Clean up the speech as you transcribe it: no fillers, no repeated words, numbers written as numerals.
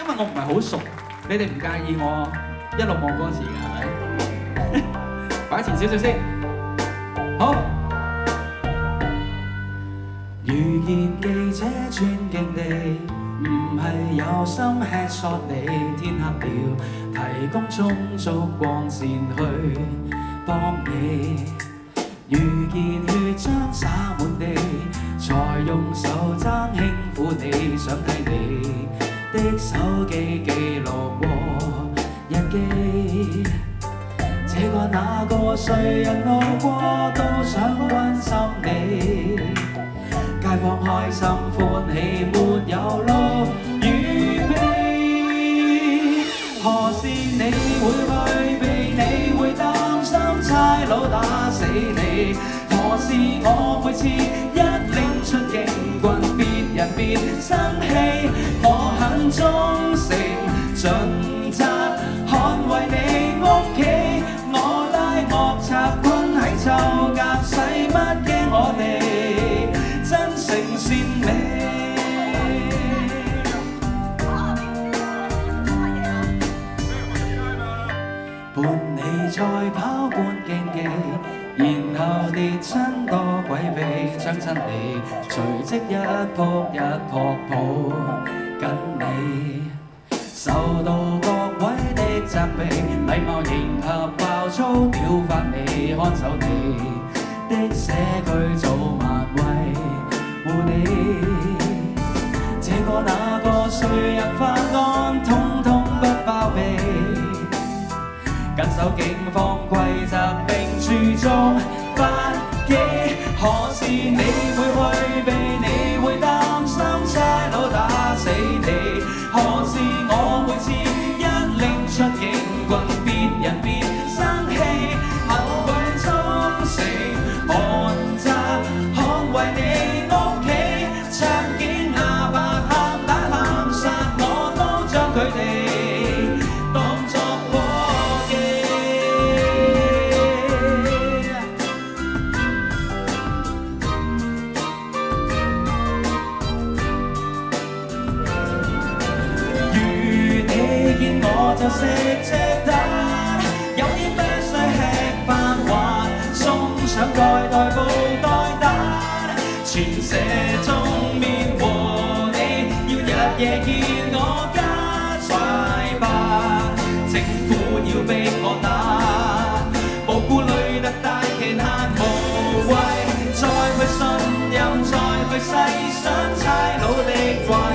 為我唔係好熟，你哋唔介意我一路望歌詞嘅係咪？擺前少少先，好。遇見記者尊敬你，唔係有心吃索你，天黑了提供充足光線去幫你。遇見血漿灑滿地，才用手踭輕撫你，想睇你的手機記錄和日記。這個那個誰人路過都想關心你，街坊開心歡喜沒有怒與悲。何時你會去避？你會擔心差佬打死你？何時我每次一拎出警棍，別人別生氣？我很忠誠盡責捍衛你屋企，我拉惡賊困喺臭甲，使乜驚我哋真誠善美？伴你再跑半徑嘅，然後跌親多詭秘，將親你隨即一撲一撲抱緊你，受到各位的責備，禮貌迎合爆粗屌發你，看守你的社區早晚維護你。這個那個誰人犯案，統統不包庇，緊守警方規則並注重法紀。何時你會去避？你會擔心差佬打死你？何時我每次一拎出警棍，別人別生氣？我會忠誠寒責捍衛你屋企，槍警亞白喊打喊殺，我都將佢哋當作過記。如你見我就食隻蛋，有啲必須吃飯還送上蓋袋布袋蛋，全社中面和你要日夜見我加財吧，政府要逼我打，無顧慮特大期限無謂再去信任，再去細想差佬的話。